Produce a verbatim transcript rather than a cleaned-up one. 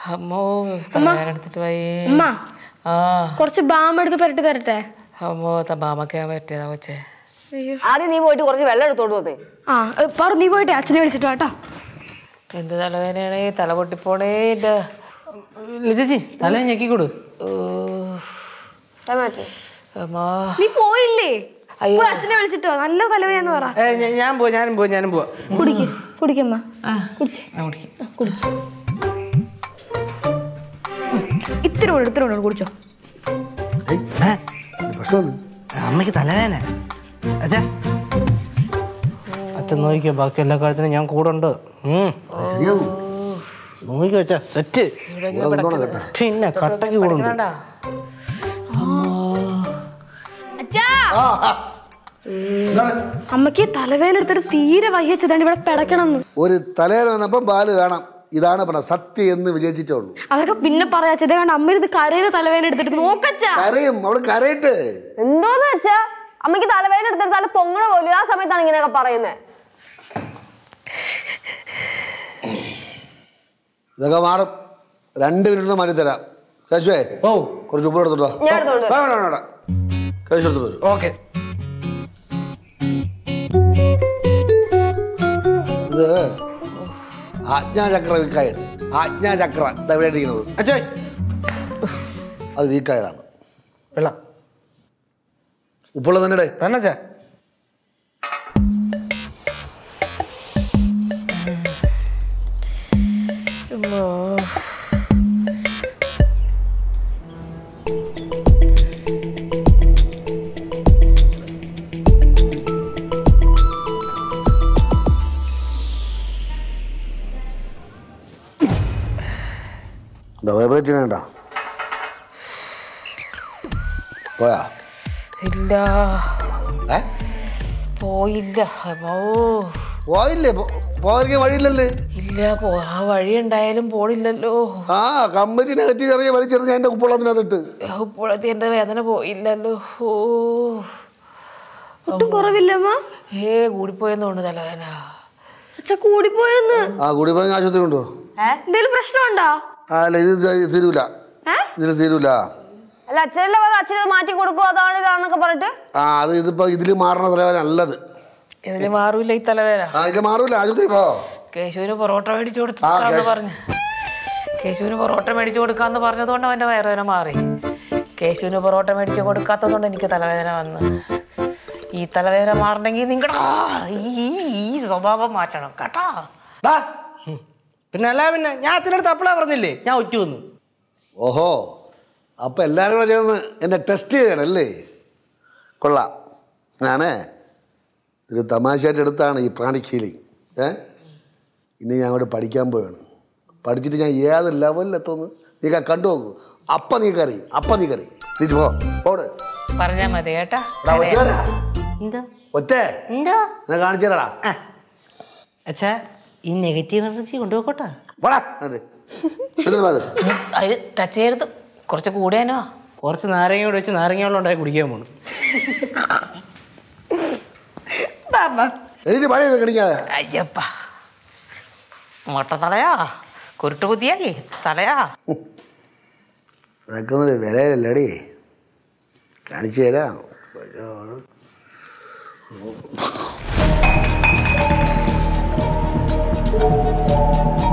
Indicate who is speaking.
Speaker 1: അമ്മോ തലവേദനെടുത്തിട്ട് പോയി. ആ
Speaker 2: കുറച്ച് ബാം എടുത്ത് പരട്ടി തരട്ടെ?
Speaker 1: അമ്മോ ബാമൊക്കെ ഞാൻ പറ്റിയതാ കൊച്ചേ.
Speaker 3: ആദ്യം നീ പോയിട്ട് കുറച്ച് വെള്ളം എടുത്തോണ്ട് വന്നേ.
Speaker 2: ആ പറ, നീ പോയിട്ട് അച്ഛനെ വിളിച്ചിട്ട് കേട്ടോ.
Speaker 1: എന്ത് തലവേദനയാണേ, തല പൊട്ടിപ്പോണേ.
Speaker 4: ചേച്ചി തല ഞെക്കിക്കൊടു.
Speaker 2: നീ പോയില്ലേ? അച്ഛനെ വിളിച്ചിട്ടോ. നല്ല തലവേദന പറ.
Speaker 4: ഞാൻ പോവാ ഞാനും പോവാ ഞാനും പോവാ.
Speaker 2: കുടിക്ക് കുടിക്കമ്മ. ഇത്തിരി കൂടെ ഇത്തിരി കൂടെ കുടിച്ചോ.
Speaker 4: അമ്മയ്ക്ക് തലവേദന. അച്ഛാ അച്ഛൻ നോക്കിയോ, ബാക്കി എല്ലാ കാര്യത്തിനും ഞാൻ കൂടെ ഉണ്ട്. നോക്കിയോ അച്ഛാ, സെറ്റ്. പിന്നെ കട്ടക്ക് കൂടെ ഉണ്ട്.
Speaker 2: അമ്മക്ക് തലവേദന എടുത്തിട്ട് തീരെ വയ്യച്ചതാണ് ഇവിടെ പിടക്കണം.
Speaker 5: ഒരു തലവേദന വന്നപ്പോ പാല് വേണം, ഇതാണ് പറഞ്ഞ സത്യം എന്ന് വിചാരിച്ചിട്ടുള്ളൂ.
Speaker 2: അതൊക്കെ പിന്നെ പറയാച്ചത് കണ്ട് അമ്മ ഇരുന്ന് കരയുന്ന തലവേദന എടുത്തിട്ട് നോക്കച്ചാ.
Speaker 5: കരയും, അവള് കരയിട്ട്.
Speaker 3: എന്തോന്ന് വെച്ചാ അമ്മക്ക് തലവേദന എടുത്തിട്ട് തല പൊങ്ങണ പോലും. ആ സമയത്താണ് ഇങ്ങനെയൊക്കെ പറയുന്നത്.
Speaker 5: ഇതൊക്കെ മാറും. രണ്ട് മിനിറ്റ് മാറ്റി തരാം. കേശുവേ
Speaker 4: ഓ
Speaker 5: കുറച്ച് ഉപ്പ് എടുത്തോട്ടോ. കേശു എടുത്തോളൂ.
Speaker 4: ഓക്കെ.
Speaker 5: ഇത് ആജ്ഞാചക്ര വീക്കായത്. ആജ്ഞാചക്ര എവിടെ ഇരിക്കുന്നത്?
Speaker 4: അച്ഛോ
Speaker 5: അത് വീക്കായതാണ്.
Speaker 4: വെള്ളം
Speaker 5: ഉപ്പുള്ള തന്നെ
Speaker 4: തന്നെ.
Speaker 5: വൈബ്രേറ്റ് ചെയ്യണ പോയാ?
Speaker 1: ഇല്ല പോയില്ല.
Speaker 5: പോയില്ലേ? പോകാതിരിക്കാൻ വഴിയില്ലല്ലേ?
Speaker 1: ഇല്ല, ആ വഴി ഉണ്ടായാലും പോണില്ലല്ലോ.
Speaker 5: ആ കമ്പനി നെഗറ്റീവ് ഇറങ്ങി വലിച്ചെറിഞ്ഞ എന്റെ ഉപ്പുള്ളതിനകത്തിട്ട്
Speaker 1: ഉപ്പുളത്തി എന്റെ വേദന പോയില്ലല്ലോ. ഓ
Speaker 2: ഒട്ടും കുറവില്ലമ്മ.
Speaker 1: ഏ കൂടിപ്പോയെന്നോണ്ട് തലവേദന.
Speaker 2: കൂടിപ്പോയെന്ന്?
Speaker 5: ആ കൂടിപ്പോയ ആശുപത്രി കൊണ്ടോ?
Speaker 2: എന്തെങ്കിലും പ്രശ്നമുണ്ടോ?
Speaker 5: അല്ല ഇത് തീരൂല, ഇതിന് തീരൂല.
Speaker 3: അല്ല അച്ഛനല്ലേ പറഞ്ഞു അച്ഛനത് മാറ്റി കൊടുക്കും, അതാണ് ഇതാന്നൊക്കെ പറഞ്ഞിട്ട്.
Speaker 5: ആ അത് ഇതിപ്പോ ഇതില് മാറണ തലവേദന അല്ലത്.
Speaker 1: ഇതിന് മാറൂല ഈ തലവേദന.
Speaker 5: ആ ഇത് മാറൂല, ആശുപത്രി പോ.
Speaker 1: കേശുവിന് പൊറോട്ട മേടിച്ചു കൊടുക്കാന്ന് പറഞ്ഞു. കേശുവിന് പൊറോട്ട മേടിച്ചു കൊടുക്കാന്ന് പറഞ്ഞതുകൊണ്ട് അവന്റെ വയറുവേദന മാറി. കേശുവിന് പൊറോട്ട മേടിച്ചു കൊടുക്കാത്തതുകൊണ്ട് എനിക്ക് തലവേദന വന്നു. ഈ തലവേദന മാറണമെങ്കിൽ നിങ്ങളുടെ ഈ സ്വഭാവം മാറ്റണം കേട്ടോ.
Speaker 4: പിന്നെ അല്ല പിന്നെ ഞാൻ അച്ഛനടുത്ത് അപ്പളാ പറഞ്ഞില്ലേ ഞാൻ ഒറ്റ വന്നു.
Speaker 5: ഓഹോ, അപ്പൊ എല്ലാവരും കൂടെ ചേർന്ന് എന്നെ ടെസ്റ്റ് ചെയ്യണല്ലേ? കൊള്ളാം. ഞാനേ ഇത് തമാശയായിട്ട് എടുത്താണ് ഈ പ്രാണിക് ഹീലിംഗ്. ഏ ഇനി ഞാൻ അവിടെ പഠിക്കാൻ പോവാണ്. പഠിച്ചിട്ട് ഞാൻ ഏത് ലെവലിലെത്തുന്നു നീ കണ്ടു നോക്കൂ. അപ്പം നീ കറി അപ്പം നീ കറി തിരിച്ചു പോ പോട്
Speaker 1: പറഞ്ഞാ മതി കേട്ടാ.
Speaker 5: ഒറ്റ എന്നെ കാണിച്ചു തരാടാ.
Speaker 4: അച്ഛാ ഈ നെഗറ്റീവ് എനർജി കൊണ്ടുപോക്കോട്ടാ.
Speaker 1: അതിന് ടച്ച് ചെയ്യരുത്, കുറച്ച് കൂടിയാനോ.
Speaker 4: കുറച്ച് നാരങ്ങ കൂടെ വെച്ച് നാരങ്ങ വെള്ളം ഉണ്ടായി കുടിക്കാൻ പോണു.
Speaker 1: അയ്യപ്പ മൊട്ട തലയാ, കുരുട്ട് കുത്തിയായി തലയാ.
Speaker 5: നിനക്കൊന്നും വിലയില്ലടി, കാണിച്ചു തരാം.
Speaker 6: Oh